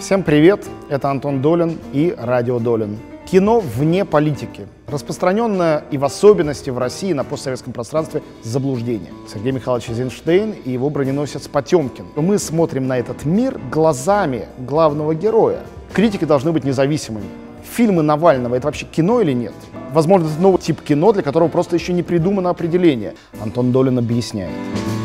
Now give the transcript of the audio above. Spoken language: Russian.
Всем привет, это Антон Долин и Радио Долин. Кино вне политики. Распространенное и в особенности в России на постсоветском пространстве заблуждение. Сергей Михайлович Эйзенштейн и его броненосец Потемкин. Мы смотрим на этот мир глазами главного героя. Критики должны быть независимыми. Фильмы Навального — это вообще кино или нет? Возможно, это новый тип кино, для которого просто еще не придумано определение. Антон Долин объясняет.